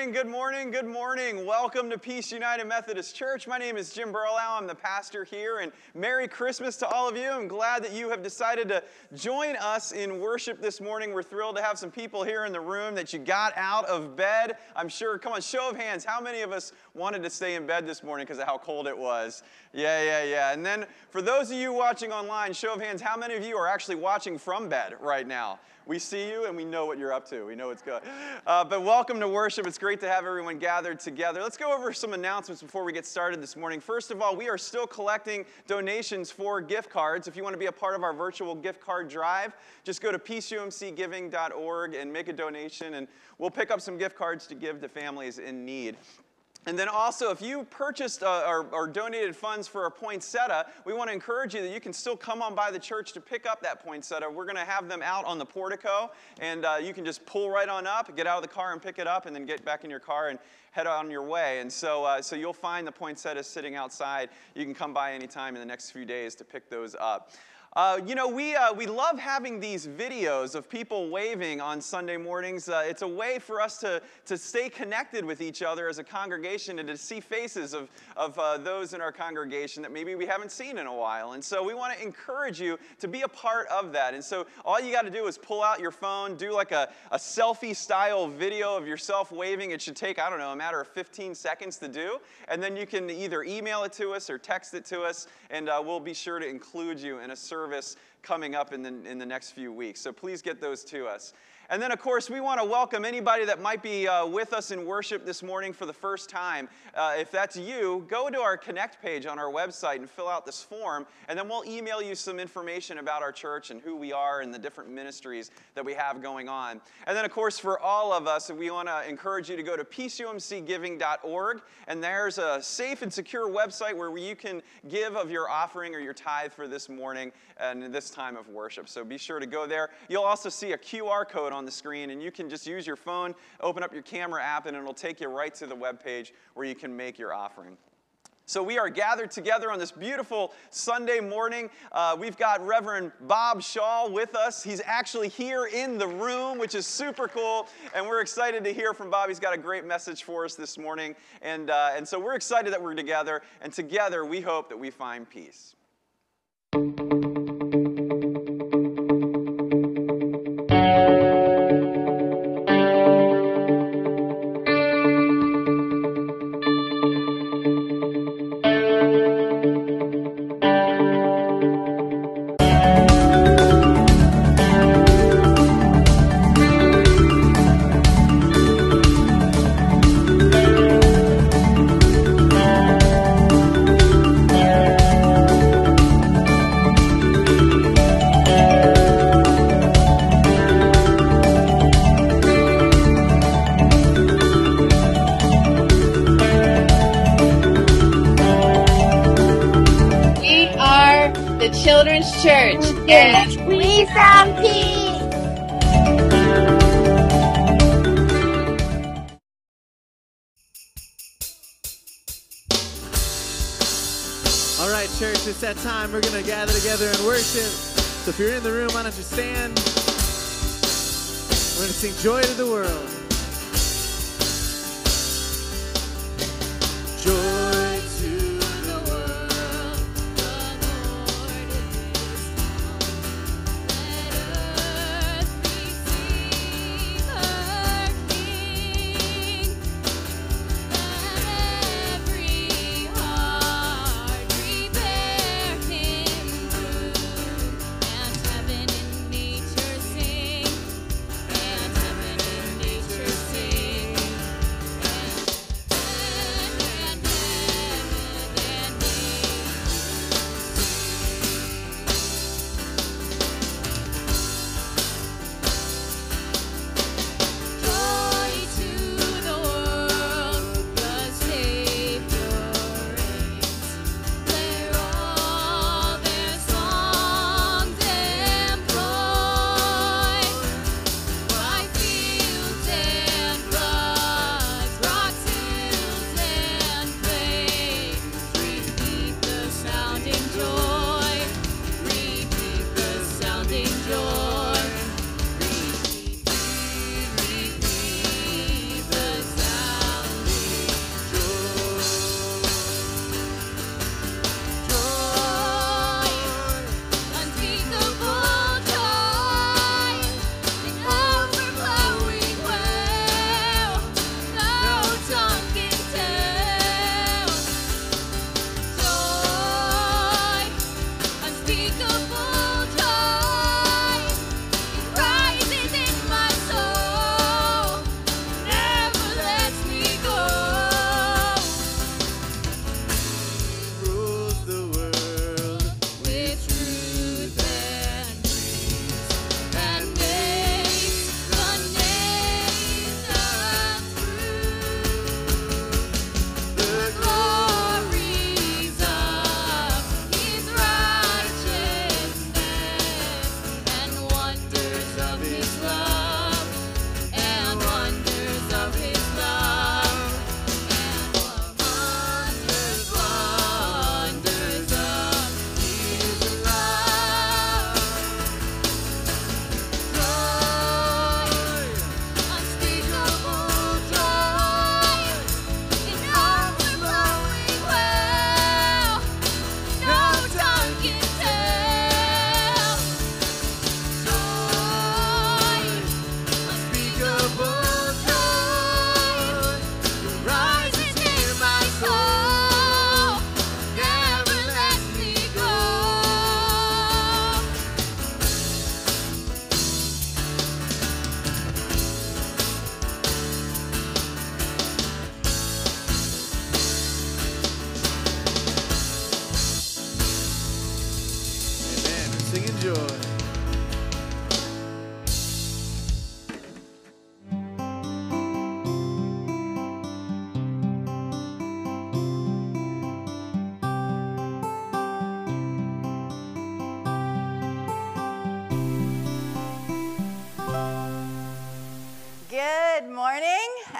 morning, good morning, good morning. Welcome to Peace United Methodist Church. My name is Jim Burlow. I'm the pastor here, and Merry Christmas to all of you. I'm glad that you have decided to join us in worship this morning. We're thrilled to have some people here in the room that you got out of bed. I'm sure, come on, show of hands, how many of us wanted to stay in bed this morning because of how cold it was? Yeah. And then for those of you watching online, show of hands, how many of you are actually watching from bed right now? We see you and we know what you're up to. We know it's good. But welcome to worship. It's great to have everyone gathered together. Let's go over some announcements before we get started this morning. First of all, we are still collecting donations for gift cards. If you want to be a part of our virtual gift card drive, just go to peaceumcgiving.org and make a donation, and we'll pick up some gift cards to give to families in need. And then also, if you purchased or donated funds for a poinsettia, we want to encourage you that you can still come on by the church to pick up that poinsettia. We're going to have them out on the portico, and you can just pull right on up, get out of the car and pick it up, and then get back in your car and head on your way. And so you'll find the poinsettias sitting outside. You can come by anytime in the next few days to pick those up. We love having these videos of people waving on Sunday mornings. It's a way for us to stay connected with each other as a congregation and to see faces of those in our congregation that maybe we haven't seen in a while. And so we want to encourage you to be a part of that. And so all you got to do is pull out your phone, do like a selfie-style video of yourself waving. It should take, I don't know, a matter of 15 seconds to do. And then you can either email it to us or text it to us, and we'll be sure to include you in a service coming up in the next few weeks. So please get those to us. And then, of course, we want to welcome anybody that might be with us in worship this morning for the first time. If that's you, go to our Connect page on our website and fill out this form, and then we'll email you some information about our church and who we are and the different ministries that we have going on. And then, of course, for all of us, we want to encourage you to go to peaceumcgiving.org, and there's a safe and secure website where you can give of your offering or your tithe for this morning and this time of worship. So be sure to go there. You'll also see a QR code on the screen, and you can just use your phone, open up your camera app, and it'll take you right to the web page where you can make your offering. So we are gathered together on this beautiful Sunday morning. We've got Reverend Bob Shaw with us. He's actually here in the room, which is super cool, and we're excited to hear from Bob. He's got a great message for us this morning, and so we're excited that we're together, and together we hope that we find peace. Children's Church, and we found peace. All right, church, it's that time. We're going to gather together and worship. So if you're in the room, why don't you stand? We're going to sing Joy to the World. Joy. Nature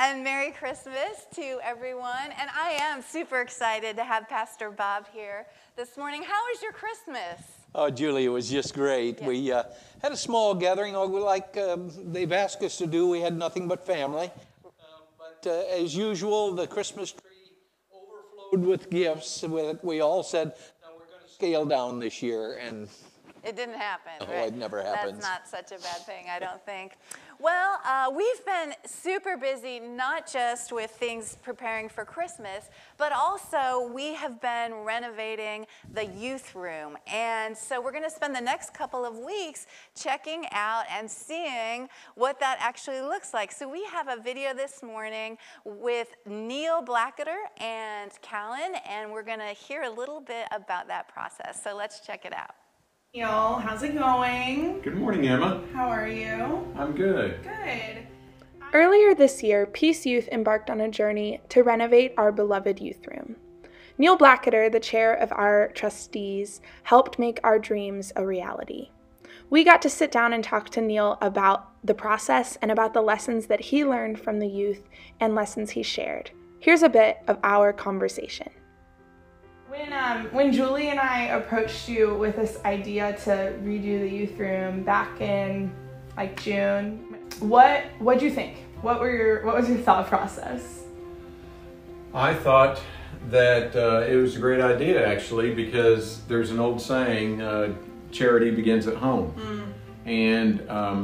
And Merry Christmas to everyone. And I am super excited to have Pastor Bob here this morning. How was your Christmas? Oh, Julie, it was just great. Yeah. We had a small gathering, like they've asked us to do. We had nothing but family. But as usual, the Christmas tree overflowed with gifts. We all said, no, we're going to scale down this year. And It didn't happen, no, right? it never happens. That's not such a bad thing, I don't think. Well, we've been super busy, not just with things preparing for Christmas, but also we have been renovating the youth room. And so we're going to spend the next couple of weeks checking out and seeing what that actually looks like. So we have a video this morning with Neil Blacketer and Callan, and we're going to hear a little bit about that process. So let's check it out. Neil, how's it going? Good morning, Emma. How are you? I'm good. Good. Earlier this year, Peace Youth embarked on a journey to renovate our beloved youth room. Neil Blacketer, the chair of our trustees, helped make our dreams a reality. We got to sit down and talk to Neil about the process and about the lessons that he learned from the youth and lessons he shared. Here's a bit of our conversation. When Julie and I approached you with this idea to redo the youth room back in like June, what'd you think? What was your thought process? I thought that it was a great idea, actually, because there's an old saying, charity begins at home. And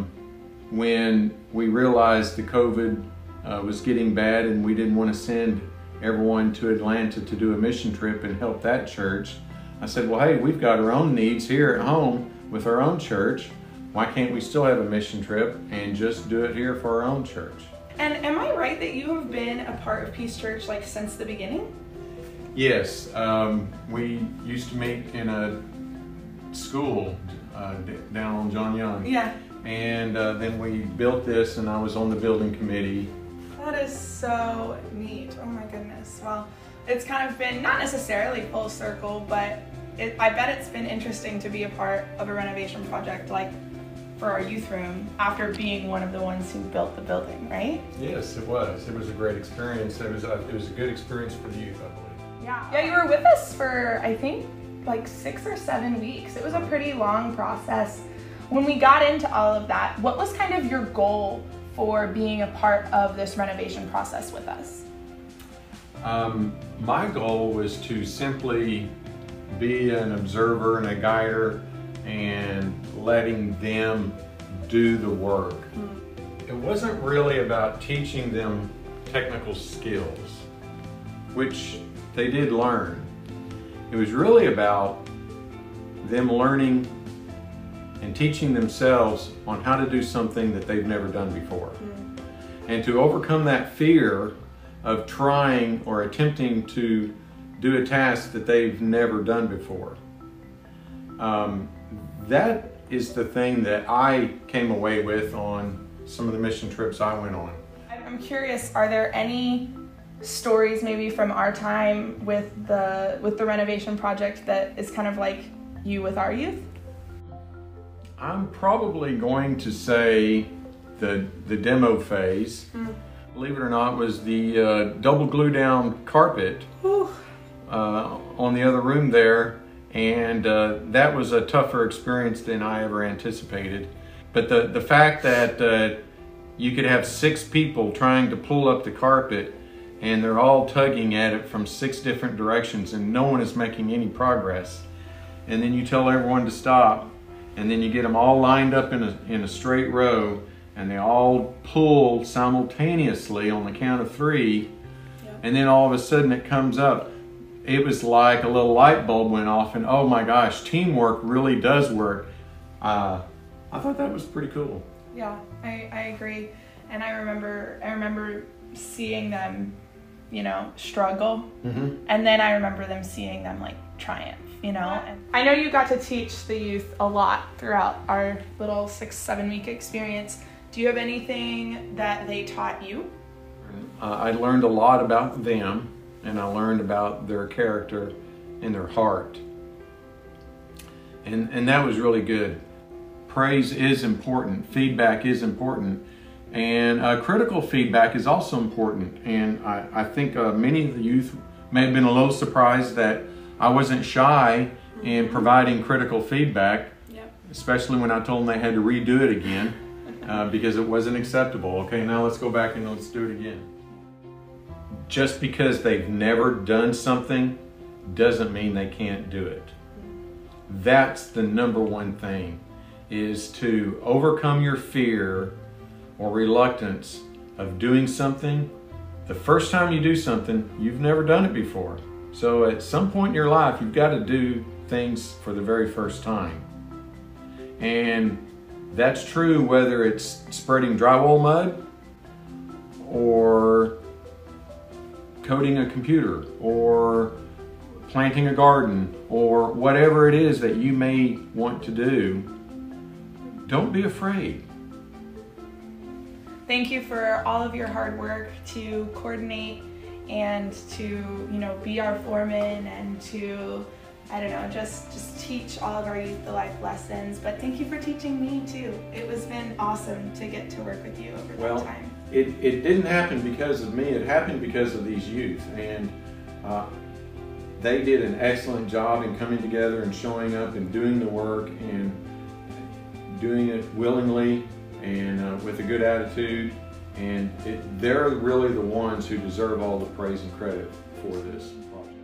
when we realized the COVID was getting bad and we didn't want to send everyone to Atlanta to do a mission trip and help that church, I said, well, hey, we've got our own needs here at home with our own church. Why can't we still have a mission trip and just do it here for our own church? And am I right that you have been a part of Peace Church like since the beginning? Yes, we used to meet in a school down on John Young. Yeah. And then we built this, and I was on the building committee. That is so neat. Oh my goodness. Well, it's kind of been not necessarily full circle, but I bet it's been interesting to be a part of a renovation project like for our youth room after being one of the ones who built the building, right? Yes, it was. It was a great experience. It was a good experience for the youth, I believe. Yeah, you were with us for, I think, like 6 or 7 weeks. It was a pretty long process. When we got into all of that, what was kind of your goal for being a part of this renovation process with us? My goal was to simply be an observer and a guider and letting them do the work. It wasn't really about teaching them technical skills, which they did learn. It was really about them learning and teaching themselves on how to do something that they've never done before. And to overcome that fear of trying or attempting to do a task that they've never done before. That is the thing that I came away with on some of the mission trips I went on. I'm curious, are there any stories maybe from our time with the renovation project that is kind of like you with our youth? I'm probably going to say the demo phase, believe it or not, was the double glue down carpet on the other room there, and that was a tougher experience than I ever anticipated. But the fact that you could have 6 people trying to pull up the carpet and they're all tugging at it from 6 different directions and no one is making any progress, and then you tell everyone to stop, and then you get them all lined up in a straight row, and they all pull simultaneously on the count of 3, and then all of a sudden it comes up. It was like a little light bulb went off, and oh my gosh, teamwork really does work. I thought that was pretty cool. Yeah, I agree. And I remember seeing them, struggle, and then I remember them seeing them like triumph. And I know you got to teach the youth a lot throughout our little 6-7 week experience. Do you have anything that they taught you? I learned a lot about them, and I learned about their character and their heart. And that was really good. Praise is important, feedback is important, And critical feedback is also important. And I think many of the youth may have been a little surprised that I wasn't shy in providing critical feedback, especially when I told them they had to redo it again because it wasn't acceptable. Okay, now let's go back and let's do it again. Just because they've never done something doesn't mean they can't do it. That's the number one thing, is to overcome your fear or reluctance of doing something. The first time you do something, you've never done it before. So at some point in your life, you've got to do things for the very first time. And that's true whether it's spreading drywall mud or coding a computer or planting a garden or whatever it is that you may want to do. Don't be afraid. Thank you for all of your hard work to coordinate and to, you know, be our foreman and to, I don't know, just teach all of our youth the life lessons. But thank you for teaching me too. It has been awesome to get to work with you over that time. It didn't happen because of me. It happened because of these youth, and they did an excellent job in coming together and showing up and doing the work and doing it willingly and with a good attitude. And they're really the ones who deserve all the praise and credit for this project.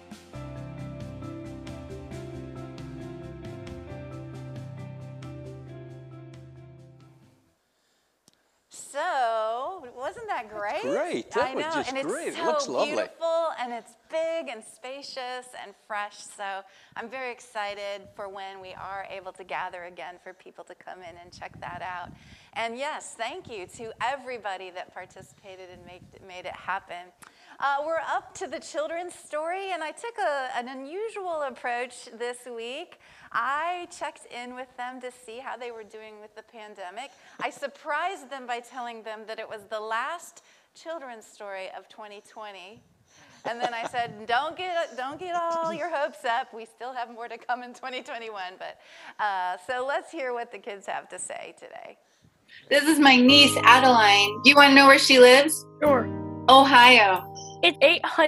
So, wasn't that great? Great. That was just and it's great. So It looks lovely. beautiful, and it's big and spacious and fresh. So I'm very excited for when we are able to gather again for people to come in and check that out. And yes, thank you to everybody that participated and made it happen. We're up to the children's story, and I took an unusual approach this week. I checked in with them to see how they were doing with the pandemic. I surprised them by telling them that it was the last children's story of 2020. And then I said, don't get all your hopes up. We still have more to come in 2021. But so let's hear what the kids have to say today. This is my niece, Adeline. Do you want to know where she lives? Sure. Ohio. It's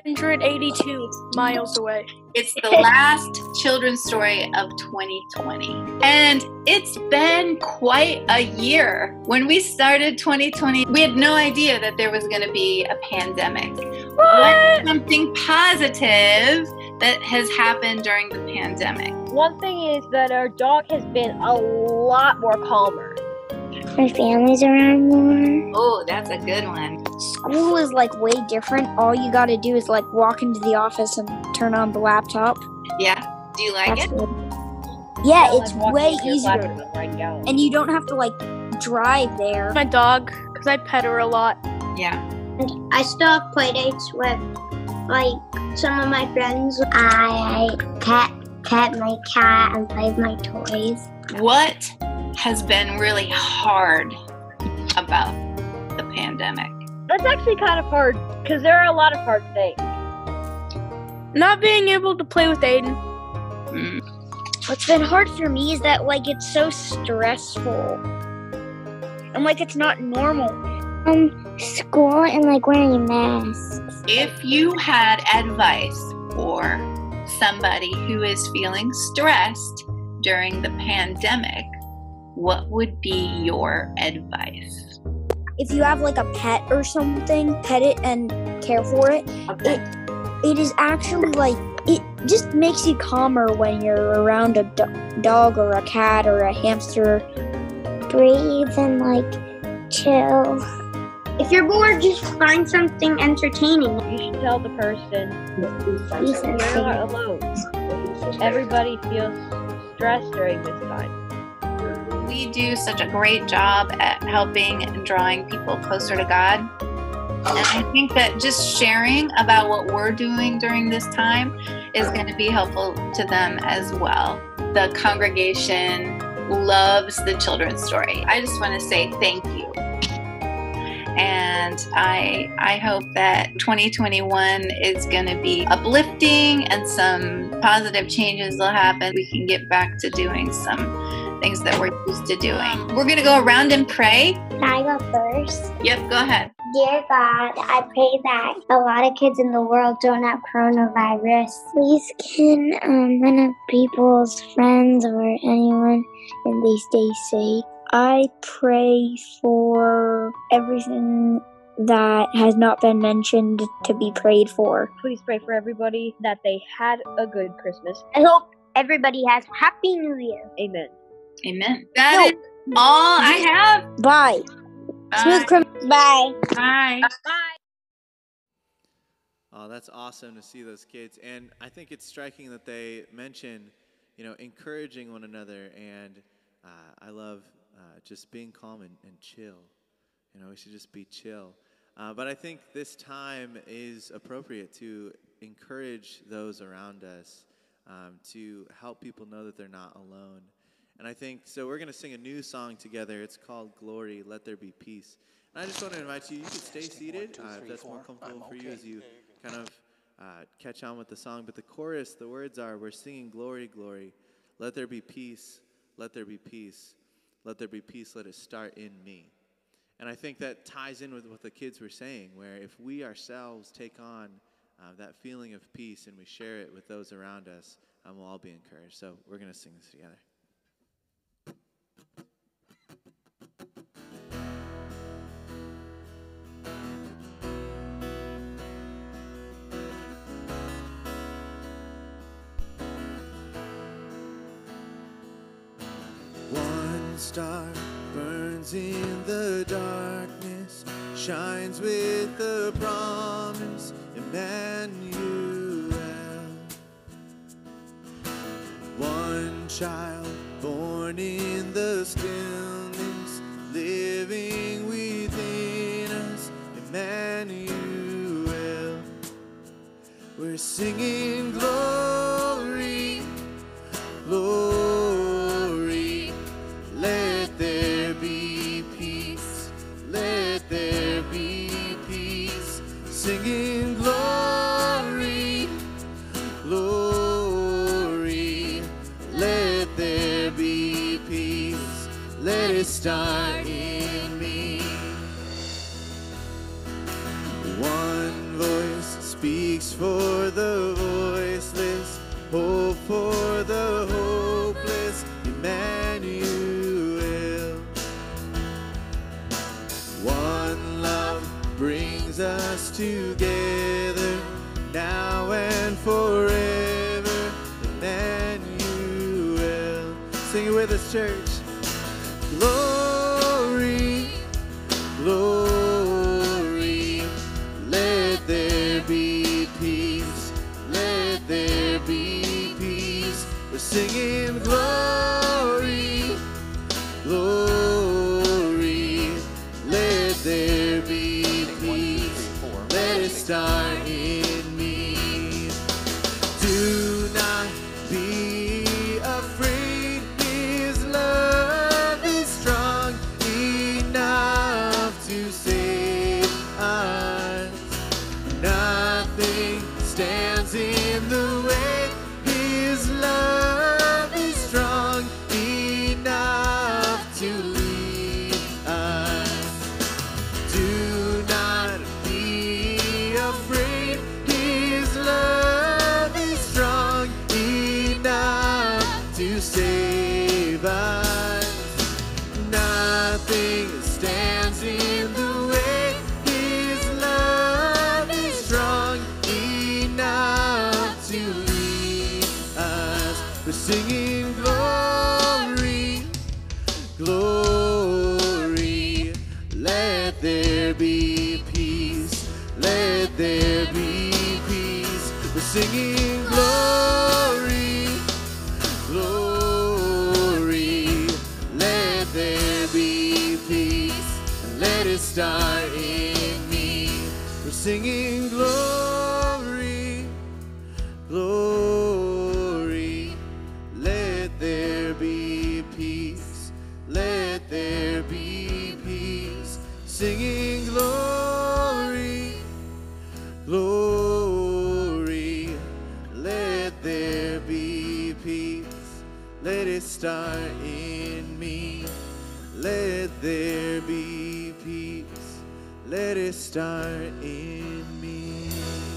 882 miles away. It's the last children's story of 2020. And it's been quite a year. When we started 2020, we had no idea that there was going to be a pandemic. What's something positive that has happened during the pandemic? One thing is that our dog has been a lot more calmer. My family's around more. Oh, that's a good one. School is like way different. All you gotta do is like walk into the office and turn on the laptop. Yeah. Do you like it? Good. Yeah, it's way easier. And you don't have to like drive there. My dog, because I pet her a lot. Yeah. And I still have play dates with like some of my friends. I pet my cat and play with my toys. What has been really hard about the pandemic? That's actually kind of hard, because there are a lot of hard things. Not being able to play with Aiden. What's been hard for me is that like it's so stressful. And like it's not normal. School and like wearing masks. If you had advice for somebody who is feeling stressed during the pandemic, what would be your advice? If you have like a pet or something, pet it and care for it. Okay. It is actually like, it just makes you calmer when you're around a dog or a cat or a hamster. Breathe and like chill. If you're bored, just find something entertaining. You should tell the person you're not alone. Everybody feels stressed during this time. We do such a great job at helping and drawing people closer to God. And I think that just sharing about what we're doing during this time is going to be helpful to them as well. The congregation loves the children's story. I just want to say thank you. And I hope that 2021 is going to be uplifting and some positive changes will happen. We can get back to doing some things that we're used to doing. We're going to go around and pray. Can I go first? Yep, go ahead. Dear God, I pray that a lot of kids in the world don't have coronavirus. Please can none of people's friends or anyone and they stay safe. I pray for everything that has not been mentioned to be prayed for. Please pray for everybody that they had a good Christmas. I hope everybody has Happy New Year. Amen. Amen. That is all I have. Bye. Smooth criminals. Bye. Bye. Oh, that's awesome to see those kids. And I think it's striking that they mention, encouraging one another. And I love just being calm and chill. We should just be chill. But I think this time is appropriate to encourage those around us, to help people know that they're not alone. And I think, so we're going to sing a new song together. It's called Glory, Let There Be Peace. And I just want to invite you, you can stay seated if that's more comfortable for you as you kind of catch on with the song. But the chorus, the words are, we're singing glory, glory. Let there be peace, let there be peace. Let there be peace, let it start in me. And I think that ties in with what the kids were saying, where if we ourselves take on that feeling of peace and we share it with those around us, we'll all be encouraged. So we're going to sing this together. One star burns in the darkness, shines with the promise, Emmanuel. One child born in the stillness, living within us, Emmanuel. We're singing glory, glory. Let there be peace, let there be peace. Singing glory, glory. Let there be peace, let it start in me. One voice speaks for the voiceless, hope for the hopeless, Emmanuel. One love brings us together, now and forever, Emmanuel. Sing it with us, church. Glory, glory, let there be peace, let there be peace. We're singing glory, glory, let there be peace, let it start in me. Do not be afraid, His love is strong enough to save us. Nothing stands in the way, His love is strong enough to lead us. Do not be afraid, His love is strong enough to save us. Nothing stands in the way, His love is strong enough to lead us. We're singing glory, glory, let there be peace, let there be peace. We're singing glory, glory, let there be peace, let it start in me. We're singing glory, glory, let there be peace, let there be peace. Singing glory, glory, let there in me. Let there be peace. Let it start in me.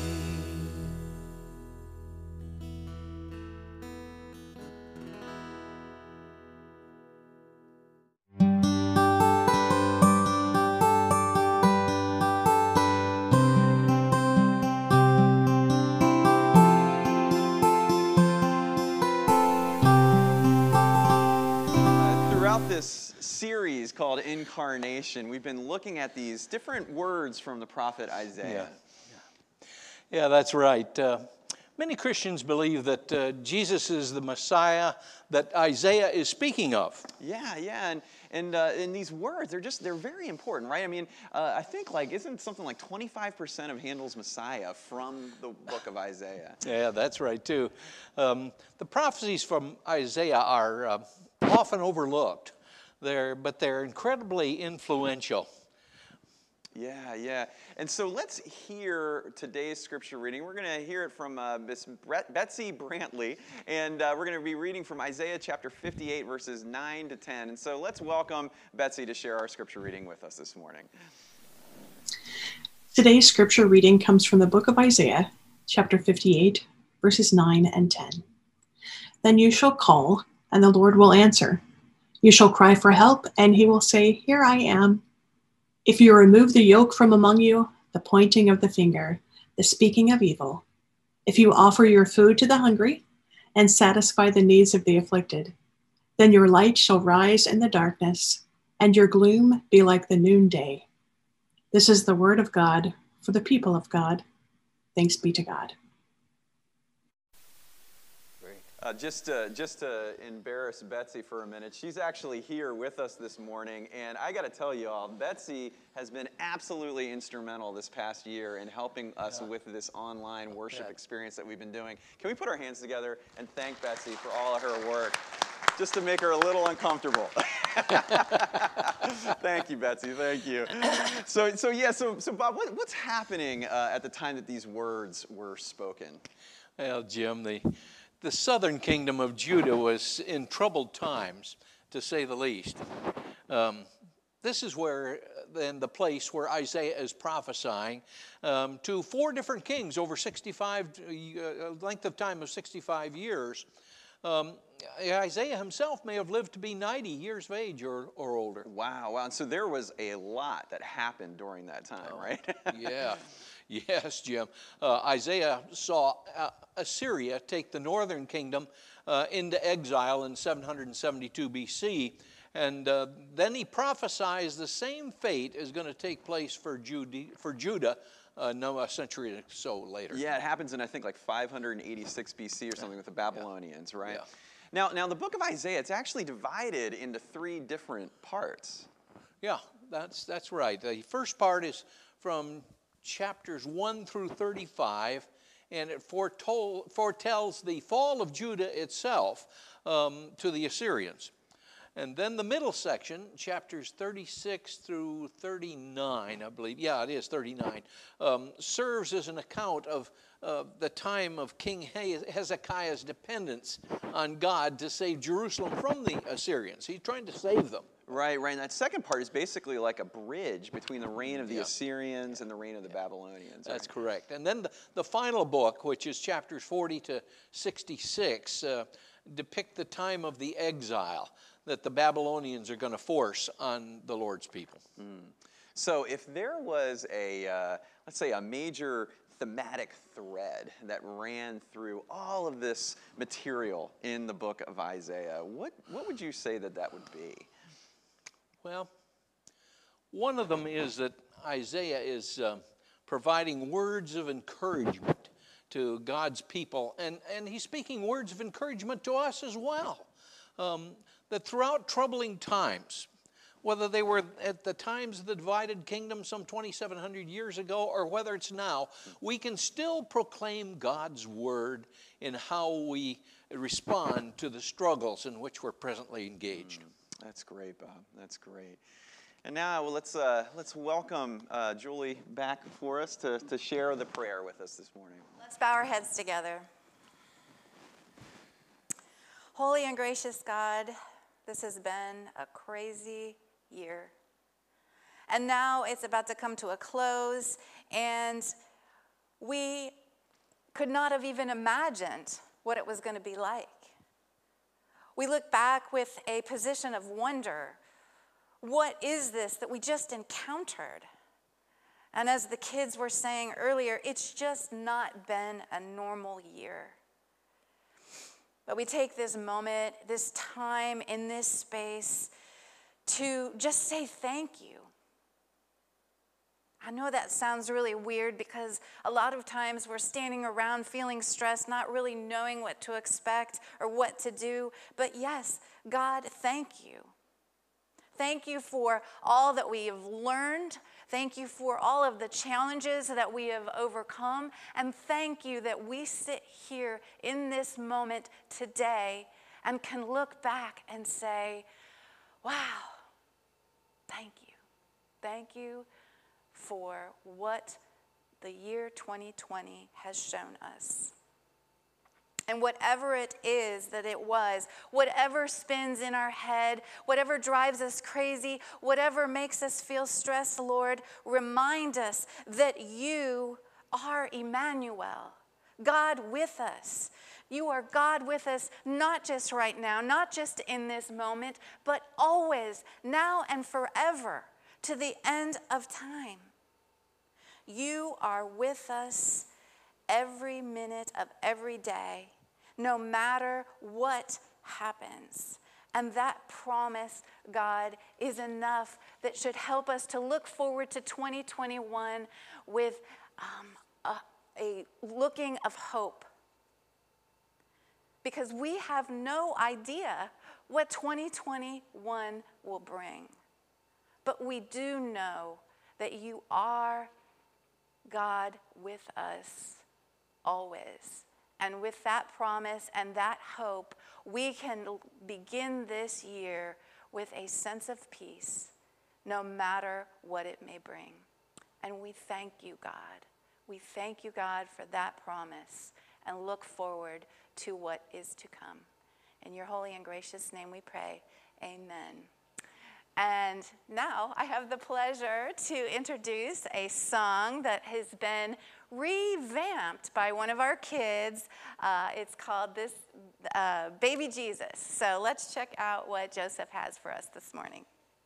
Throughout this series called Incarnation, we've been looking at these different words from the prophet Isaiah. Yeah, that's right. Many Christians believe that Jesus is the Messiah that Isaiah is speaking of. Yeah, and these words, they're very important, right? I mean, I think isn't something like 25% of Handel's Messiah from the book of Isaiah? Yeah, that's right too. The prophecies from Isaiah are often overlooked, but they're incredibly influential. Yeah. And so let's hear today's scripture reading. We're going to hear it from Miss Betsy Brantley, and we're going to be reading from Isaiah chapter 58, verses 9 to 10. And so let's welcome Betsy to share our scripture reading with us this morning. Today's scripture reading comes from the book of Isaiah, chapter 58, verses 9 and 10. Then you shall call, and the Lord will answer. You shall cry for help, and he will say, Here I am. If you remove the yoke from among you, the pointing of the finger, the speaking of evil, if you offer your food to the hungry and satisfy the needs of the afflicted, then your light shall rise in the darkness, and your gloom be like the noonday. This is the word of God for the people of God. Thanks be to God. Just to embarrass Betsy for a minute, she's actually here with us this morning, and I got to tell you all, Betsy has been absolutely instrumental this past year in helping us with this online worship experience that we've been doing. Can we put our hands together and thank Betsy for all of her work, just to make her a little uncomfortable? Thank you, Betsy. Thank you. So Bob, what's happening at the time that these words were spoken? Well, Jim, the southern kingdom of Judah was in troubled times, to say the least. This is the place where Isaiah is prophesying to four different kings over a length of time of 65 years. Isaiah himself may have lived to be 90 years of age or older. Wow. And so there was a lot that happened during that time, right? Yeah. Yes, Jim. Isaiah saw Assyria take the northern kingdom into exile in 772 BC, and then he prophesies the same fate is going to take place for Judah a century or so later. Yeah, it happens in, I think, 586 BC or something with the Babylonians, right? Yeah. Now, the book of Isaiah, it's actually divided into three different parts. Yeah, that's right. The first part is from chapters 1 through 35, and it foretells the fall of Judah itself to the Assyrians. And then the middle section, chapters 36 through 39, I believe, yeah, it is 39, serves as an account of the time of King Hezekiah's dependence on God to save Jerusalem from the Assyrians. He's trying to save them. Right. And that second part is basically like a bridge between the reign of the Assyrians and the reign of the Babylonians. That's correct. And then the final book, which is chapters 40 to 66, depict the time of the exile that the Babylonians are going to force on the Lord's people. So if there was let's say a major thematic thread that ran through all of this material in the book of Isaiah, what would you say that would be? Well, one of them is that Isaiah is providing words of encouragement to God's people, and he's speaking words of encouragement to us as well. That throughout troubling times, whether they were at the times of the divided kingdom some 2,700 years ago or whether it's now, we can still proclaim God's word in how we respond to the struggles in which we're presently engaged. That's great, Bob. That's great. And now let's welcome Julie back for us to share the prayer with us this morning. Let's bow our heads together. Holy and gracious God, This has been a crazy year. And now it's about to come to a close, and we could not have even imagined what it was going to be like. We look back with a position of wonder. What is this that we just encountered? And as the kids were saying earlier, it's just not been a normal year. But we take this moment, this time in this space to just say thank you. I know that sounds really weird because a lot of times we're standing around feeling stressed, not really knowing what to expect or what to do. But yes, God, thank you. Thank you for all that we have learned. Thank you for all of the challenges that we have overcome. And thank you that we sit here in this moment today and can look back and say, wow, thank you. Thank you for what the year 2020 has shown us. And whatever it is that it was, whatever spins in our head, whatever drives us crazy, whatever makes us feel stressed, Lord, remind us that you are Emmanuel, God with us. You are God with us, not just right now, not just in this moment, but always, now and forever, to the end of time. You are with us every minute of every day, no matter what happens. And that promise, God, is enough that should help us to look forward to 2021 with a looking of hope. Because we have no idea what 2021 will bring. But we do know that you are God with us always. And with that promise and that hope, we can begin this year with a sense of peace, no matter what it may bring. And we thank you, God. We thank you, God, for that promise and look forward to what is to come. In your holy and gracious name we pray, amen. And now I have the pleasure to introduce a song that has been revamped by one of our kids. It's called Baby Jesus. So let's check out what Joseph has for us this morning.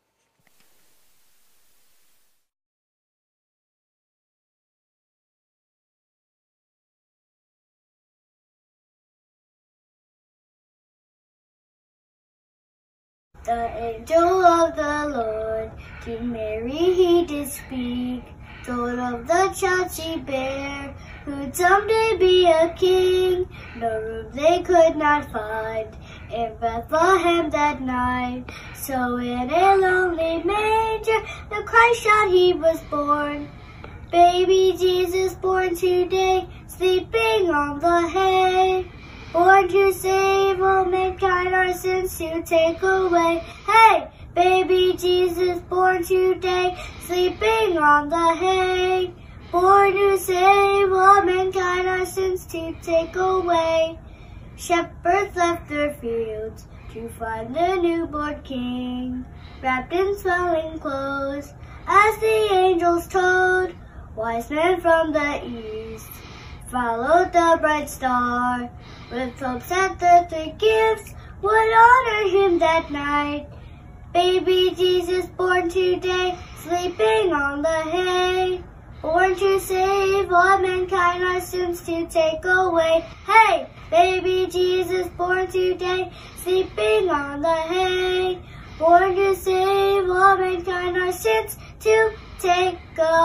The angel of the Lord to Mary he did speak, told of the child she bare, who'd someday be a king. No room they could not find in Bethlehem that night. So in a lonely manger the Christ child he was born. Baby Jesus born today, sleeping on the hay. Born to save all mankind, our sins to take away. Hey, baby Jesus born today, sleeping on the hay. Born to save all mankind, our sins to take away. Shepherds left their fields to find the newborn king, wrapped in swaddling clothes, as the angels told. Wise men from the east followed the bright star, with hopes that the three gifts would honor him that night. Baby Jesus born today, sleeping on the hay. Born to save all mankind, our sins to take away. Hey, baby Jesus born today, sleeping on the hay. Born to save all mankind, our sins to take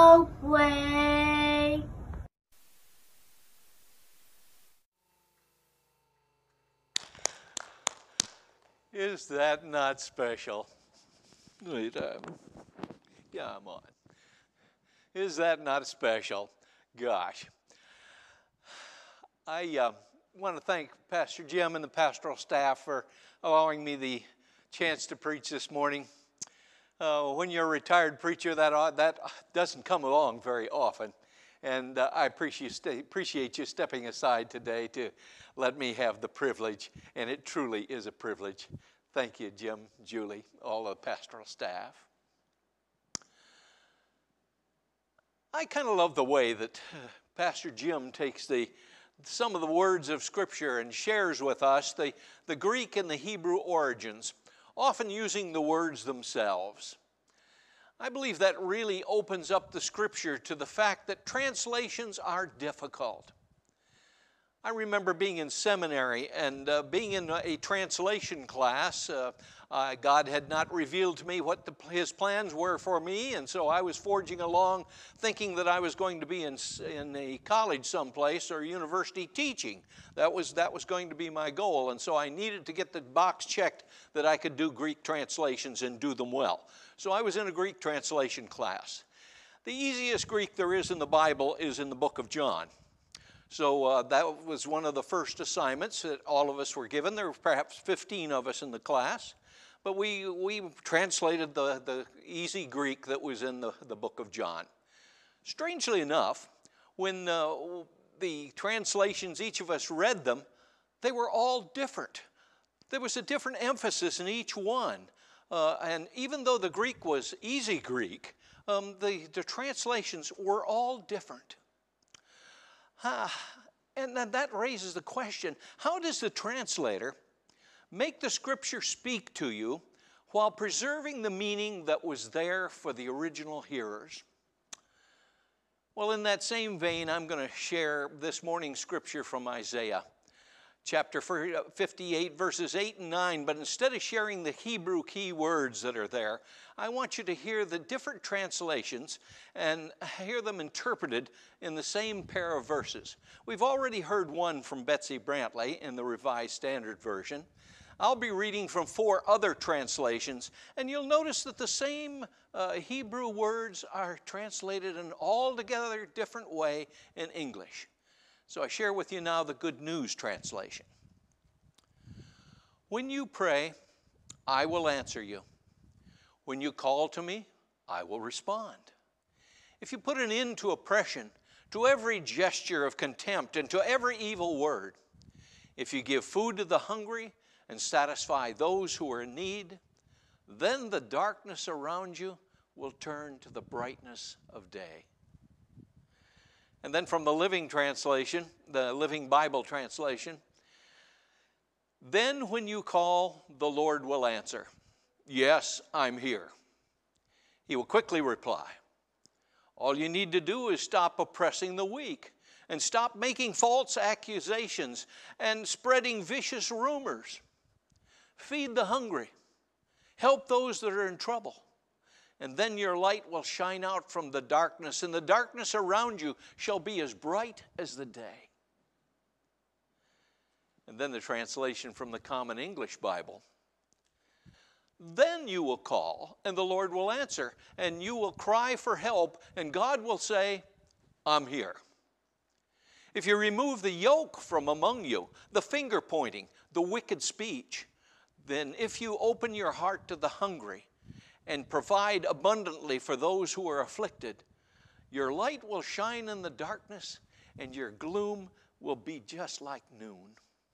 away. Is that not special? Come on. Is that not special? Gosh. I want to thank Pastor Jim and the pastoral staff for allowing me the chance to preach this morning. When you're a retired preacher, that doesn't come along very often. And I appreciate you stepping aside today to let me have the privilege, and it truly is a privilege. Thank you, Jim, Julie, all the pastoral staff. I kind of love the way that Pastor Jim takes some of the words of Scripture and shares with us the Greek and the Hebrew origins, often using the words themselves. I believe that really opens up the Scripture to the fact that translations are difficult. I remember being in seminary and being in a translation class. God had not revealed to me what His plans were for me, and so I was forging along thinking that I was going to be in a college someplace or university teaching. That was going to be my goal, and so I needed to get the box checked that I could do Greek translations and do them well. So I was in a Greek translation class. The easiest Greek there is in the Bible is in the book of John. So that was one of the first assignments that all of us were given. There were perhaps 15 of us in the class, but we translated the easy Greek that was in the book of John. Strangely enough, when the translations, each of us read them, they were all different. There was a different emphasis in each one. And even though the Greek was easy Greek, the translations were all different. And then that raises the question, how does the translator make the Scripture speak to you while preserving the meaning that was there for the original hearers? Well, in that same vein, I'm going to share this morning's Scripture from Isaiah, chapter 58, verses 8 and 9. But instead of sharing the Hebrew key words that are there, I want you to hear the different translations and hear them interpreted in the same pair of verses. We've already heard one from Betsy Brantley in the Revised Standard Version. I'll be reading from 4 other translations, and you'll notice that the same Hebrew words are translated in an altogether different way in English. So I share with you now the Good News translation. When you pray, I will answer you. When you call to me, I will respond. If you put an end to oppression, to every gesture of contempt, and to every evil word, if you give food to the hungry and satisfy those who are in need, then the darkness around you will turn to the brightness of day. And then from the Living Translation, the Living Bible Translation, then when you call, the Lord will answer, yes, I'm here. He will quickly reply. All you need to do is stop oppressing the weak and stop making false accusations and spreading vicious rumors. Feed the hungry. Help those that are in trouble. And then your light will shine out from the darkness, and the darkness around you shall be as bright as the day. And then the translation from the Common English Bible. Then you will call, and the Lord will answer, and you will cry for help, and God will say, I'm here. If you remove the yoke from among you, the finger pointing, the wicked speech, then if you open your heart to the hungry and provide abundantly for those who are afflicted, your light will shine in the darkness, and your gloom will be just like noon.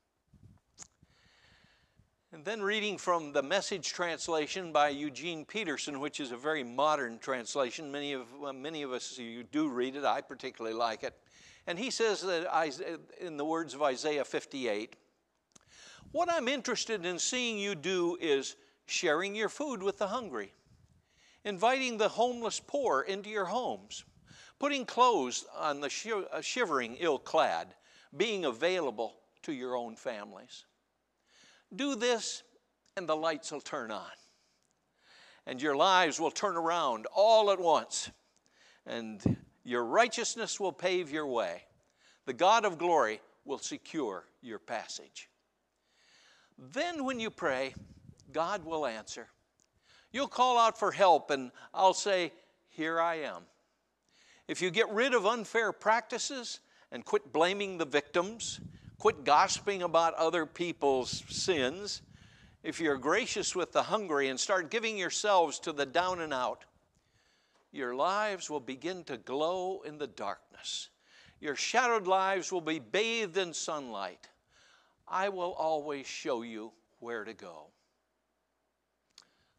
And then reading from the Message translation by Eugene Peterson, which is a very modern translation. Many of us, you do read it. I particularly like it. And he says that in the words of Isaiah 58, what I'm interested in seeing you do is sharing your food with the hungry, inviting the homeless poor into your homes, putting clothes on the shivering ill-clad, being available to your own families. Do this, and the lights will turn on, and your lives will turn around all at once, and your righteousness will pave your way. The God of glory will secure your passage. Then when you pray, God will answer. You'll call out for help, and I'll say, here I am. If you get rid of unfair practices and quit blaming the victims, quit gossiping about other people's sins, if you're gracious with the hungry and start giving yourselves to the down and out, your lives will begin to glow in the darkness. Your shadowed lives will be bathed in sunlight. I will always show you where to go.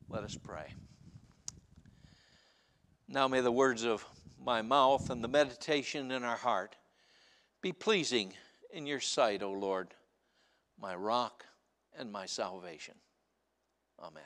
Let us pray. Now may the words of my mouth and the meditation in our heart be pleasing in your sight, O Lord, my rock and my salvation. Amen.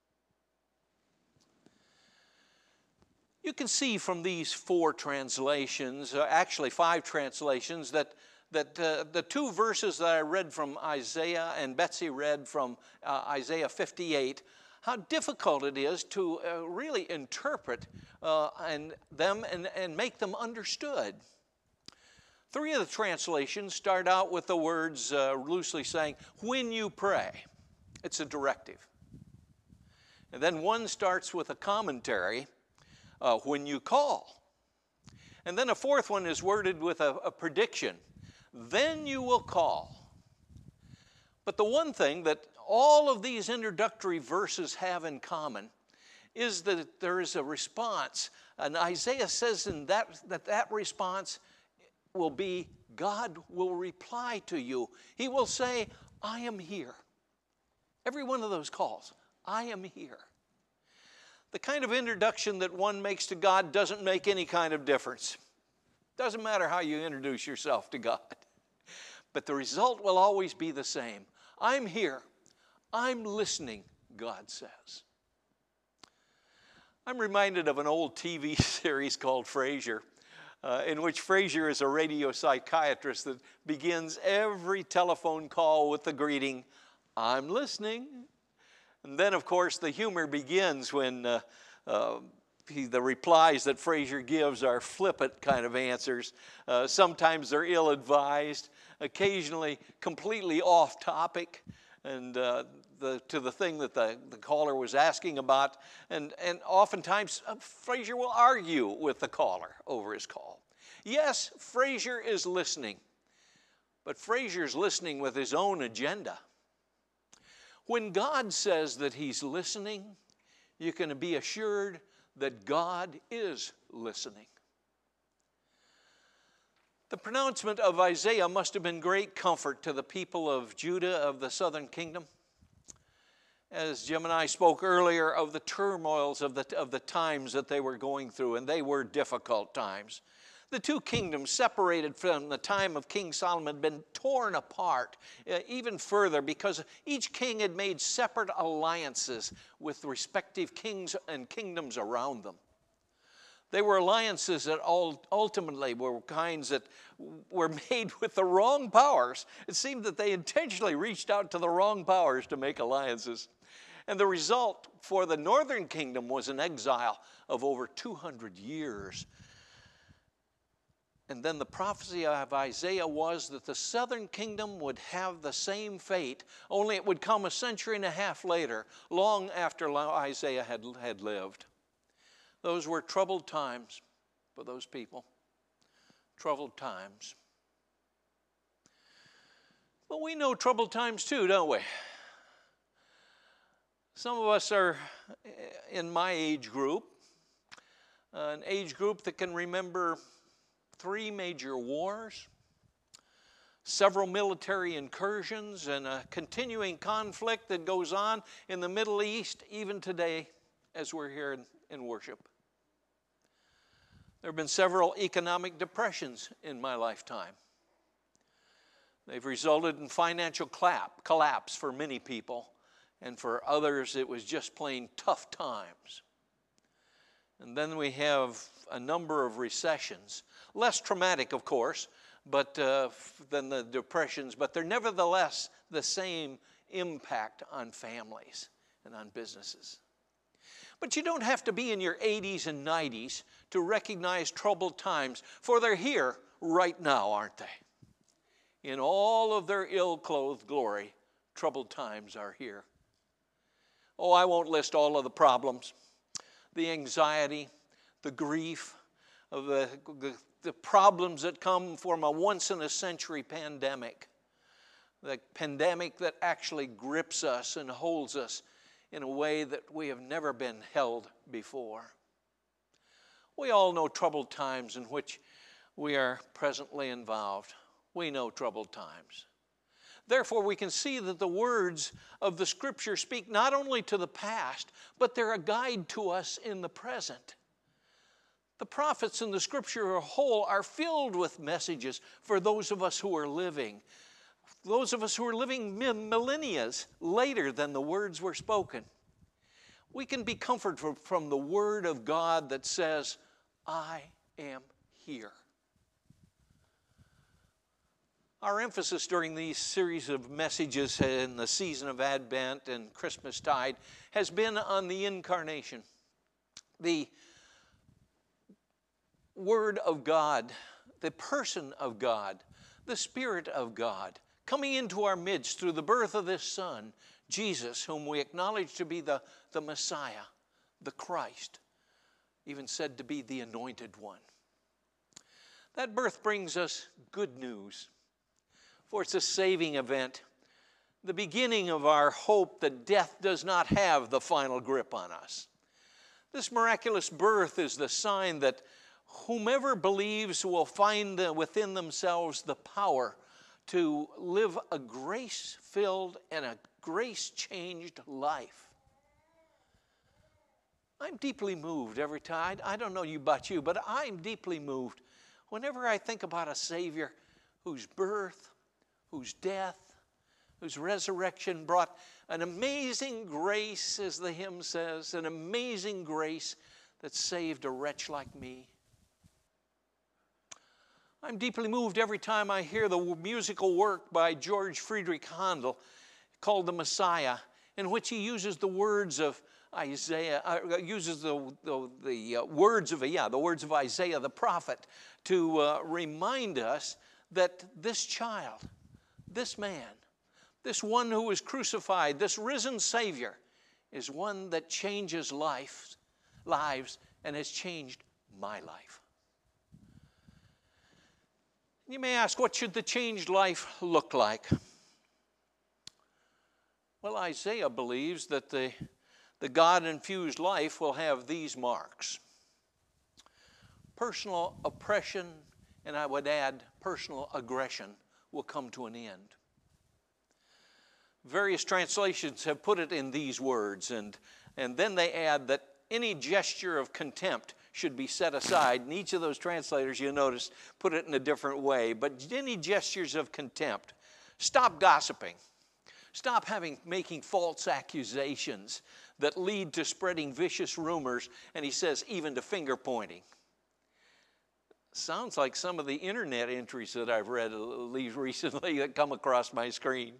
You can see from these 4 translations, actually 5 translations, that the 2 verses that I read from Isaiah and Betsy read from Isaiah 58, how difficult it is to really interpret them and make them understood. 3 of the translations start out with the words loosely saying, when you pray. It's a directive. And then one starts with a commentary, when you call. And then a 4th one is worded with a prediction. Then you will call. But the one thing that all of these introductory verses have in common is that there is a response. And Isaiah says in that response will be, God will reply to you. He will say, I am here. Every one of those calls, I am here. The kind of introduction that one makes to God doesn't make any kind of difference. Doesn't matter how you introduce yourself to God. But the result will always be the same. I'm here. I'm listening, God says. I'm reminded of an old TV series called Frasier, in which Frasier is a radio psychiatrist that begins every telephone call with the greeting, I'm listening. And then, of course, the humor begins when the replies that Frasier gives are flippant kind of answers. Sometimes they're ill-advised, occasionally completely off topic, and to the thing that the caller was asking about. And oftentimes, Frasier will argue with the caller over his call. Yes, Frasier is listening, but Frasier's listening with his own agenda. When God says that he's listening, you can be assured that God is listening. The pronouncement of Isaiah must have been great comfort to the people of Judah of the southern kingdom. As Jim and I spoke earlier of the turmoils of the times that they were going through, and they were difficult times. The 2 kingdoms separated from the time of King Solomon had been torn apart even further because each king had made separate alliances with respective kings and kingdoms around them. They were alliances that ultimately were kinds that were made with the wrong powers. It seemed that they intentionally reached out to the wrong powers to make alliances. And the result for the northern kingdom was an exile of over 200 years. And then the prophecy of Isaiah was that the southern kingdom would have the same fate, only it would come a century and a half later, long after Isaiah had lived. Those were troubled times for those people. Troubled times. But we know troubled times too, don't we? Some of us are in my age group, an age group that can remember 3 major wars, several military incursions, and a continuing conflict that goes on in the Middle East even today as we're here in worship. There have been several economic depressions in my lifetime. They've resulted in financial collapse for many people, and for others it was just plain tough times. And then we have a number of recessions, less traumatic, of course, but than the depressions, but they're nevertheless the same impact on families and on businesses. But you don't have to be in your 80s and 90s to recognize troubled times, for they're here right now, aren't they? In all of their ill-clothed glory, troubled times are here. Oh, I won't list all of the problems, the anxiety, the grief, of the problems that come from a once-in-a-century pandemic. The pandemic that actually grips us and holds us in a way that we have never been held before. We all know troubled times in which we are presently involved. We know troubled times. Therefore, we can see that the words of the Scripture speak not only to the past, but they're a guide to us in the present. The prophets in the Scripture as a whole are filled with messages for those of us who are living. Those of us who are living millennia later than the words were spoken. We can be comforted from the Word of God that says, I am here. Our emphasis during these series of messages in the season of Advent and Christmastide has been on the incarnation. The Word of God, the person of God, the Spirit of God, coming into our midst through the birth of this Son, Jesus, whom we acknowledge to be the Messiah, the Christ, even said to be the Anointed One. That birth brings us good news, for it's a saving event, the beginning of our hope that death does not have the final grip on us. This miraculous birth is the sign that whomever believes will find within themselves the power to live a grace-filled and a grace-changed life. I'm deeply moved every time. I don't know about you, but I'm deeply moved whenever I think about a Savior whose birth, whose death, whose resurrection brought an amazing grace, as the hymn says, an amazing grace that saved a wretch like me. I'm deeply moved every time I hear the musical work by George Friedrich Handel called The Messiah, in which he uses the words of Isaiah, the words of Isaiah the prophet to remind us that this child, this man, this one who was crucified, this risen Savior, is one that changes lives and has changed my life. You may ask, what should the changed life look like? Well, Isaiah believes that the God-infused life will have these marks. Personal oppression, and I would add personal aggression, will come to an end. Various translations have put it in these words, and then they add that any gesture of contempt should be set aside. And each of those translators, you'll notice, put it in a different way. But any gestures of contempt. Stop gossiping. Stop making false accusations that lead to spreading vicious rumors, and he says even to finger pointing. Sounds like some of the internet entries that I've read recently that come across my screen.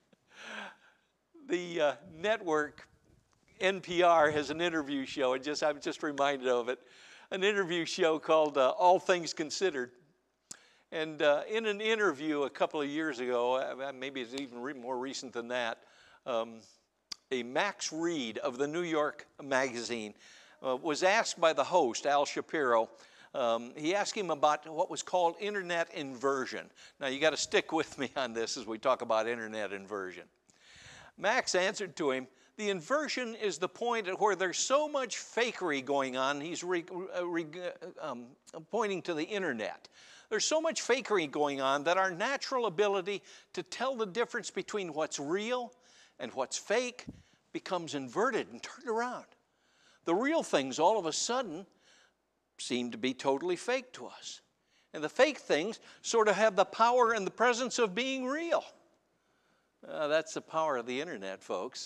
The network NPR has an interview show, I'm just reminded of it, an interview show called All Things Considered. And in an interview a couple of years ago, maybe it's even more recent than that, a Max Reed of the New York Magazine was asked by the host, Al Shapiro, he asked him about what was called internet inversion. Now you got to stick with me on this as we talk about internet inversion. Max answered to him, the inversion is the point at where there's so much fakery going on. He's pointing to the internet. There's so much fakery going on that our natural ability to tell the difference between what's real and what's fake becomes inverted and turned around. The real things all of a sudden seem to be totally fake to us. And the fake things sort of have the power and the presence of being real. That's the power of the internet, folks.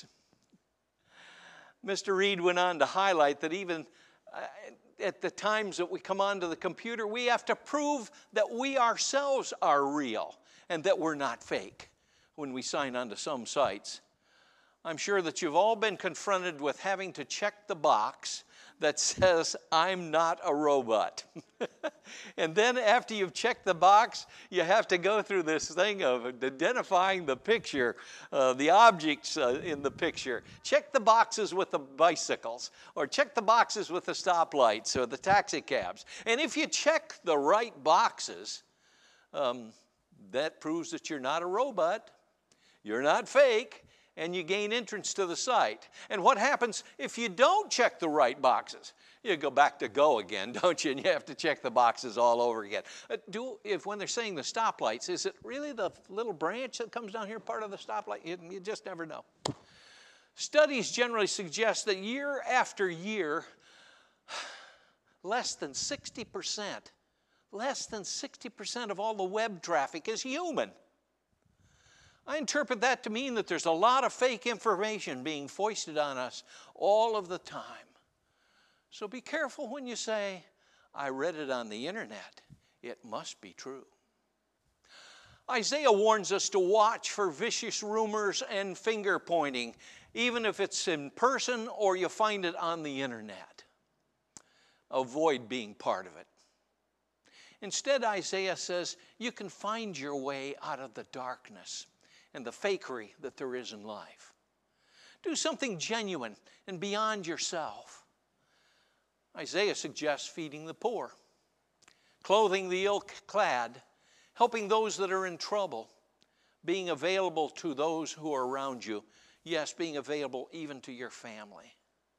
Mr. Reed went on to highlight that even at the times that we come onto the computer, we have to prove that we ourselves are real and that we're not fake when we sign onto some sites. I'm sure that you've all been confronted with having to check the box that says, I'm not a robot. And then after you've checked the box, you have to go through this thing of identifying the picture, the objects in the picture. Check the boxes with the bicycles, or check the boxes with the stoplights or the taxi cabs. And if you check the right boxes, that proves that you're not a robot, you're not fake, and you gain entrance to the site. And what happens if you don't check the right boxes? You go back to go again, don't you? And you have to check the boxes all over again. When they're saying the stoplights, is it really the little branch that comes down here part of the stoplight? You just never know. Studies generally suggest that year after year, less than 60% of all the web traffic is human. I interpret that to mean that there's a lot of fake information being foisted on us all of the time. So be careful when you say, I read it on the internet. It must be true. Isaiah warns us to watch for vicious rumors and finger pointing, even if it's in person or you find it on the internet. Avoid being part of it. Instead, Isaiah says, you can find your way out of the darkness and the fakery that there is in life. Do something genuine and beyond yourself. Isaiah suggests feeding the poor, clothing the ill-clad, helping those that are in trouble, being available to those who are around you. Yes, being available even to your family.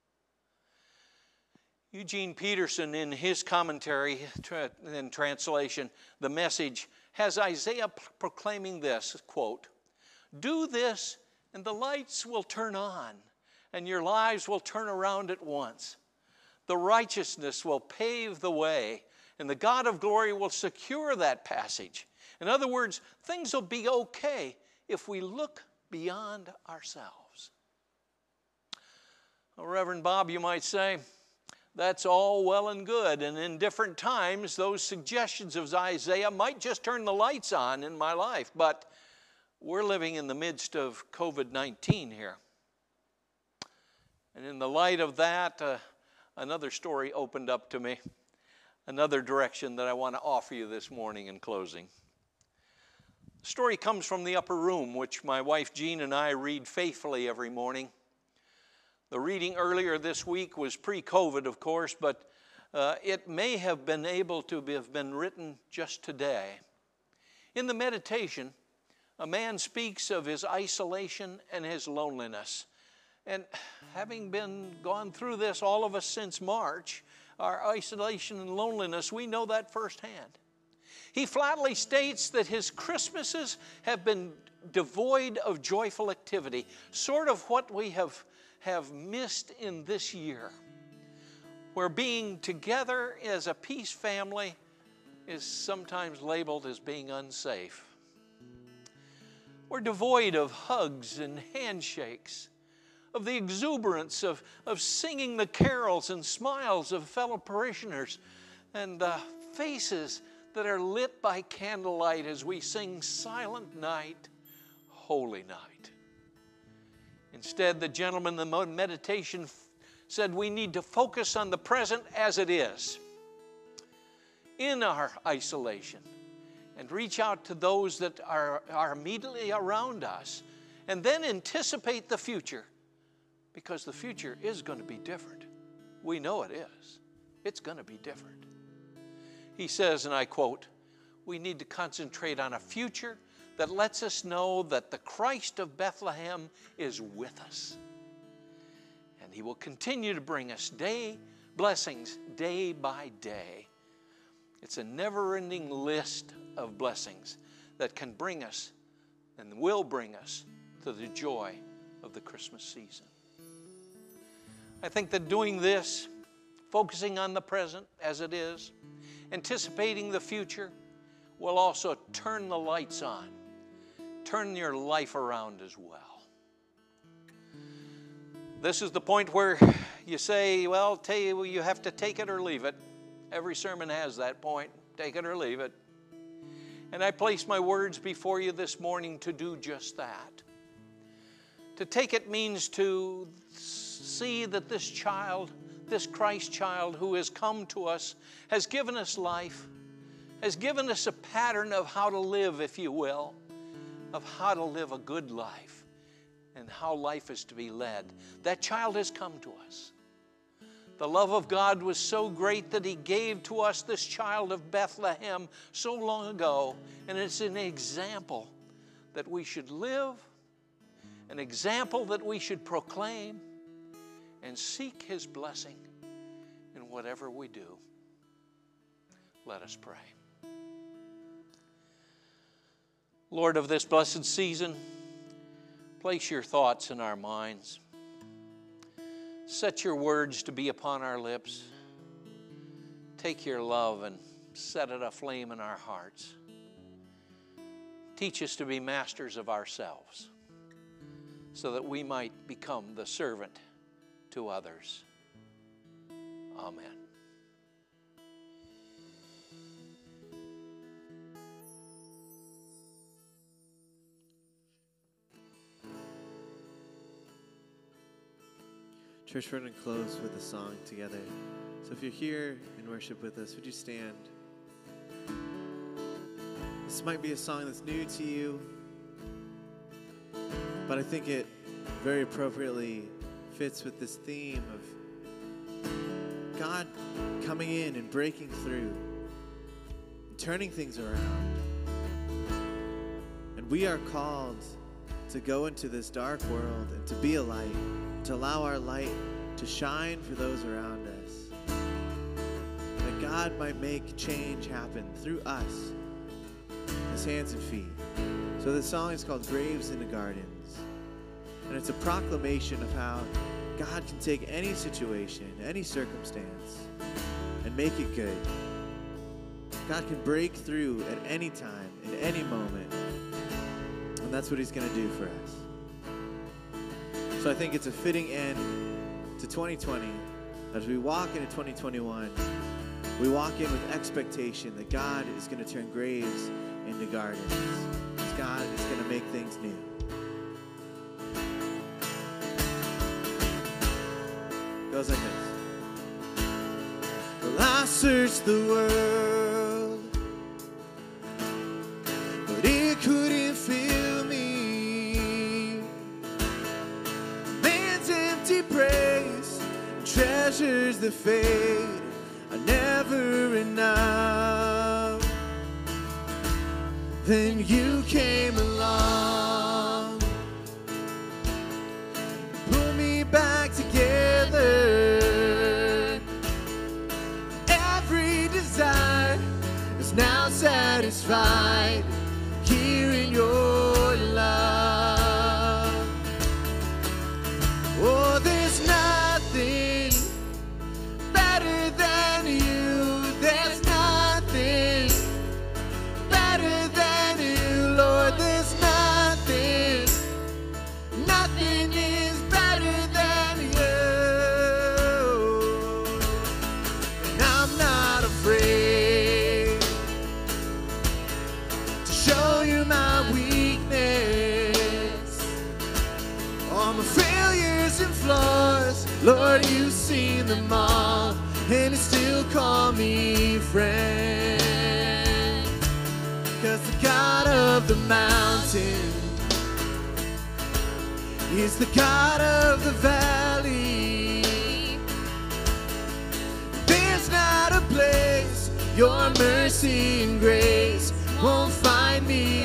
Eugene Peterson, in his commentary and translation, The Message, has Isaiah proclaiming this, quote, do this and the lights will turn on and your lives will turn around at once. The righteousness will pave the way and the God of glory will secure that passage. In other words, things will be okay if we look beyond ourselves. Well, Reverend Bob, you might say, that's all well and good, and in different times, those suggestions of Isaiah might just turn the lights on in my life, but we're living in the midst of COVID-19 here. And in the light of that, another story opened up to me, another direction that I want to offer you this morning in closing. The story comes from the upper room, which my wife Jean and I read faithfully every morning. The reading earlier this week was pre-COVID, of course, but it may have been able to have been written just today. In the meditation, a man speaks of his isolation and his loneliness. And having gone through this, all of us since March, our isolation and loneliness, we know that firsthand. He flatly states that his Christmases have been devoid of joyful activity, sort of what we have missed in this year, where being together as a peace family is sometimes labeled as being unsafe. We're devoid of hugs and handshakes, of the exuberance of singing the carols and smiles of fellow parishioners, and faces that are lit by candlelight as we sing Silent Night, Holy Night. Instead, the gentleman in the meditation said we need to focus on the present as it is, in our isolation, and reach out to those that are immediately around us, and then anticipate the future, because the future is going to be different. We know it is. It's going to be different. He says, and I quote, we need to concentrate on a future that lets us know that the Christ of Bethlehem is with us. And he will continue to bring us blessings day by day. It's a never-ending list of blessings that can bring us and will bring us to the joy of the Christmas season. I think that doing this, focusing on the present as it is, anticipating the future, will also turn the lights on. Turn your life around as well. This is the point where you say, well, you have to take it or leave it. Every sermon has that point, take it or leave it. And I place my words before you this morning to do just that. To take it means to see that this child, this Christ child who has come to us, has given us life, has given us a pattern of how to live, if you will, of how to live a good life and how life is to be led. That child has come to us. The love of God was so great that he gave to us this child of Bethlehem so long ago, and it's an example that we should live an example that we should proclaim and seek His blessing in whatever we do. Let us pray. Lord, of this blessed season, place your thoughts in our minds. Set your words to be upon our lips. Take your love and set it aflame in our hearts. Teach us to be masters of ourselves so that we might become the servant to others. Amen. Church, we're going to close with a song together. So if you're here in worship with us, would you stand? This might be a song that's new to you, but I think it very appropriately fits with this theme of God coming in and breaking through and turning things around. And we are called to go into this dark world and to be a light, to allow our light to shine for those around us, that God might make change happen through us, His hands and feet. So the song is called Graves in the Gardens, and it's a proclamation of how God can take any situation, any circumstance, and make it good. God can break through at any time, in any moment, and that's what He's going to do for us. So I think it's a fitting end to 2020. As we walk into 2021, we walk in with expectation that God is going to turn graves into gardens. God is going to make things new. It goes like this. Well, I searched the world, but it couldn't fill me. Man's empty praise, treasures that fade are never enough. Then you came along, pulled me back together. Every desire is now satisfied here in your love. Oh, there's nothing better than you. There's nothing better than you, Lord. There's nothing, nothing is better than you. And I'm not afraid to show you my weakness, all my failures and flaws. Lord, you've seen them all, and you still call me friend. 'Cause the God of the mountain is the God of the valley. There's not a place your mercy and grace won't find me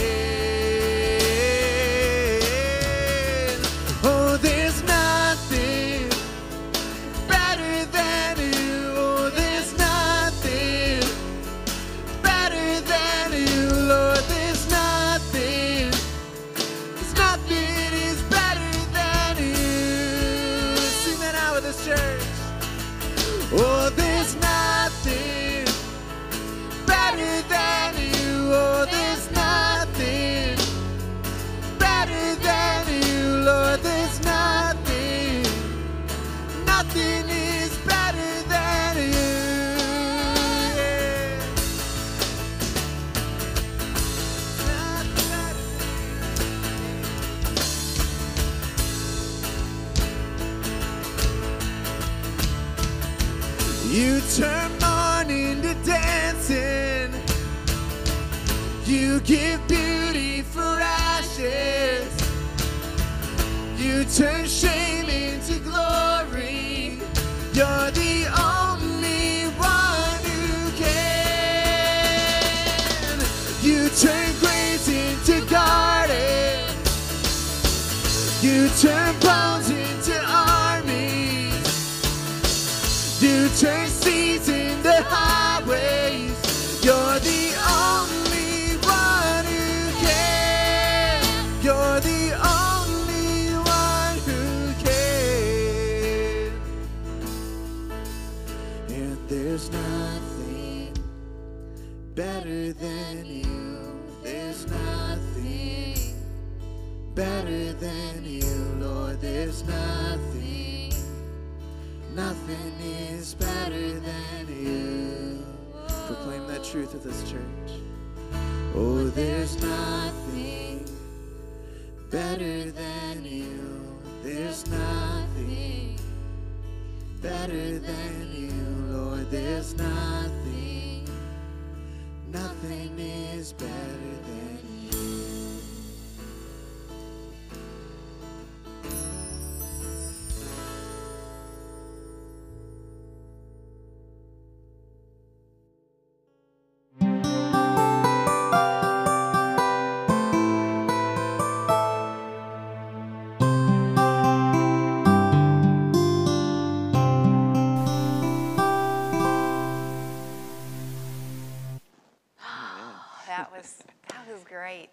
again. Oh, there's nothing better than you. Oh, there's nothing better than you, Lord. There's nothing is better than you. Sing that out with us, church. Oh, there's nothing better than you. Oh, there's nothing better than you, Lord. There's nothing is better than you. Yeah. You turn mourning to dancing. You give beauty for ashes. You turn shame into glory. You're the only one who can. You turn graves into gardens. You turn bones into armies. You turn seas into highways. You're the only one who can. You're the only one who can. And there's nothing better than you. There's nothing better than you, Lord. There's nothing, nothing is better than you. Proclaim that truth with us, church. Oh, there's nothing better than you. There's nothing better than you, Lord. There's nothing, nothing is better than you. That was great.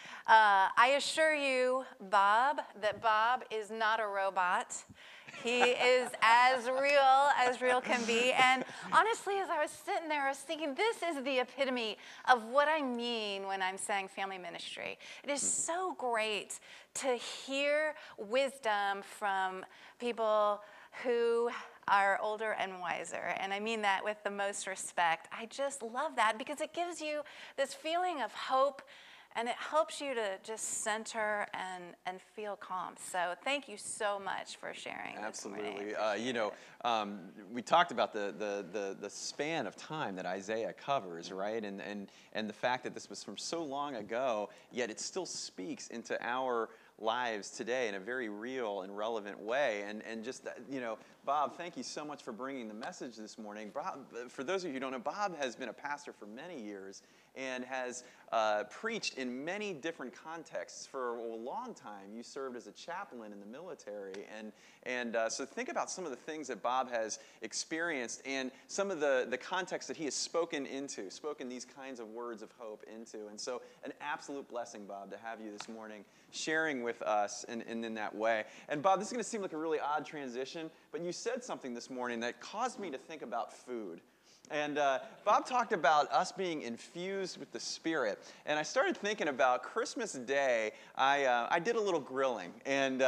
I assure you, Bob, that Bob is not a robot. He is as real can be. And honestly, as I was sitting there, I was thinking, this is the epitome of what I mean when I'm saying family ministry. It is so great to hear wisdom from people who are older and wiser. And I mean that with the most respect. I just love that because it gives you this feeling of hope, and it helps you to just center and feel calm. So thank you so much for sharing. Absolutely. We talked about the span of time that Isaiah covers, right? And the fact that this was from so long ago, yet it still speaks into our lives today in a very real and relevant way. And just, Bob, thank you so much for bringing the message this morning. Bob, for those of you who don't know, Bob has been a pastor for many years and has preached in many different contexts for a long time. You served as a chaplain in the military. And so think about some of the things that Bob has experienced and some of the context that he has spoken these kinds of words of hope into. And so an absolute blessing, Bob, to have you this morning sharing with us in that way. And Bob, this is going to seem like a really odd transition, but you said something this morning that caused me to think about food. And Bob talked about us being infused with the Spirit. And I started thinking about Christmas Day. I did a little grilling. And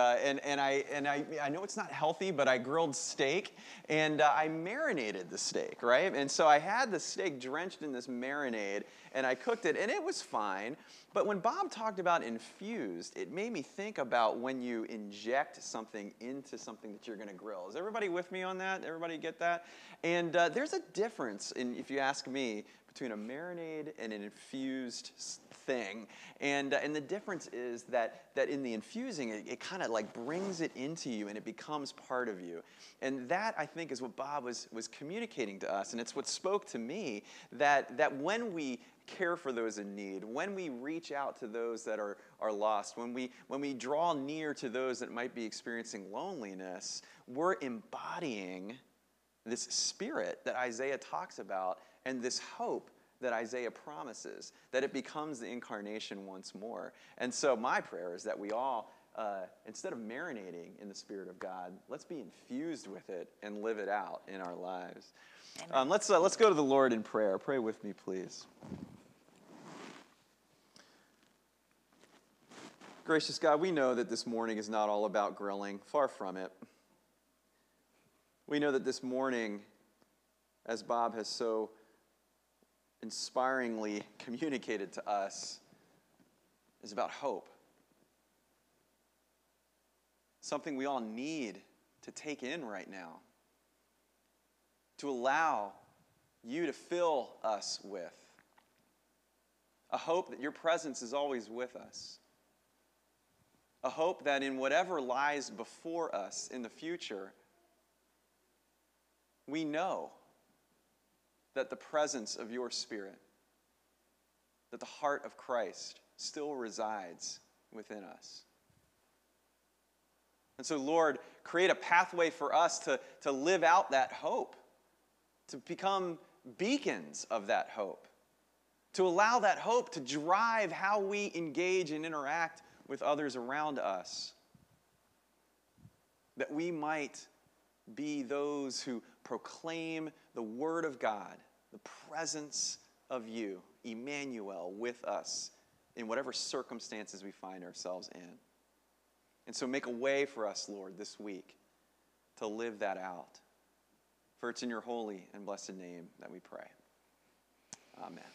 I know it's not healthy, but I grilled steak. And I marinated the steak, right? And so I had the steak drenched in this marinade. And I cooked it. And it was fine. But when Bob talked about infused, it made me think about when you inject something into something that you're going to grill. Is everybody with me on that? Everybody get that? And there's a difference, if you ask me, between a marinade and an infused thing. And the difference is that in the infusing, it kind of like brings it into you and it becomes part of you. And that, I think, is what Bob was communicating to us. And it's what spoke to me, that when we care for those in need, when we reach out to those that are lost, when we draw near to those that might be experiencing loneliness, we're embodying this Spirit that Isaiah talks about and this hope that Isaiah promises, that it becomes the incarnation once more. And so my prayer is that we all, instead of marinating in the Spirit of God, let's be infused with it and live it out in our lives. Let's go to the Lord in prayer. Pray with me, please. Gracious God, we know that this morning is not all about grilling. Far from it. We know that this morning, as Bob has so inspiringly communicated to us, is about hope. Something we all need to take in right now. To allow you to fill us with. A hope that your presence is always with us. A hope that in whatever lies before us in the future, we know that the presence of your Spirit, that the heart of Christ still resides within us. And so, Lord, create a pathway for us to live out that hope, to become beacons of that hope, to allow that hope to drive how we engage and interact with others around us, that we might be those who proclaim the Word of God, the presence of you, Emmanuel, with us in whatever circumstances we find ourselves in. And so make a way for us, Lord, this week to live that out. For it's in your holy and blessed name that we pray. Amen.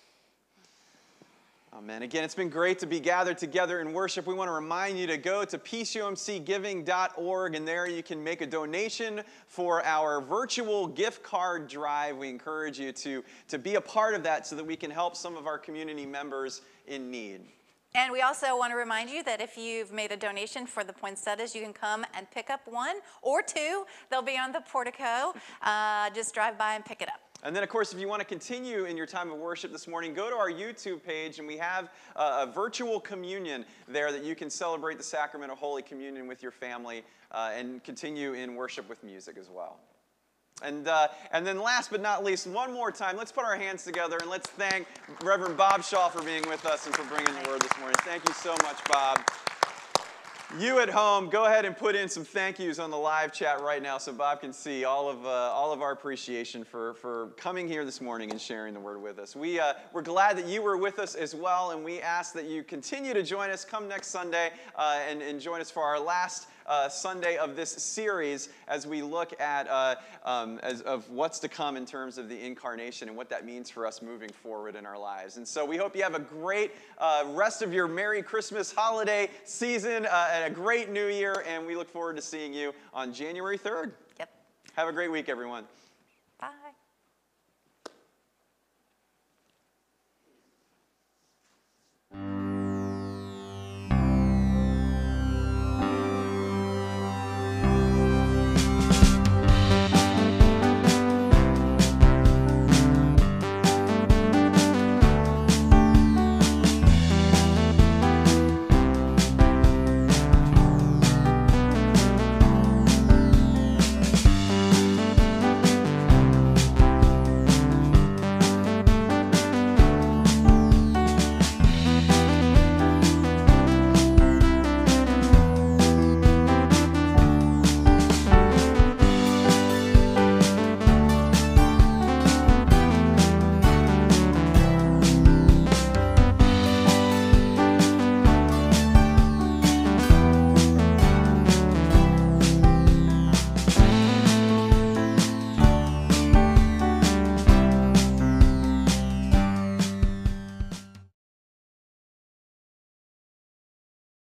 Amen. Again, it's been great to be gathered together in worship. We want to remind you to go to peaceumcgiving.org, and there you can make a donation for our virtual gift card drive. We encourage you to be a part of that so that we can help some of our community members in need. And we also want to remind you that if you've made a donation for the poinsettias, you can come and pick up one or two. They'll be on the portico. Just drive by and pick it up. And then, of course, if you want to continue in your time of worship this morning, go to our YouTube page, and we have a virtual communion there that you can celebrate the sacrament of Holy Communion with your family and continue in worship with music as well. And then last but not least, one more time, let's put our hands together and let's thank Reverend Bob Shaw for being with us and for bringing the word this morning. Thank you so much, Bob. You at home, go ahead and put in some thank yous on the live chat right now so Bob can see all of our appreciation for coming here this morning and sharing the word with us. We're glad that you were with us as well, and we ask that you continue to join us. Come next Sunday and join us for our last Sunday of this series as we look at of what's to come in terms of the incarnation and what that means for us moving forward in our lives. And so we hope you have a great rest of your Merry Christmas holiday season and a great New Year, and we look forward to seeing you on January 3rd. Yep. Have a great week, everyone. Bye.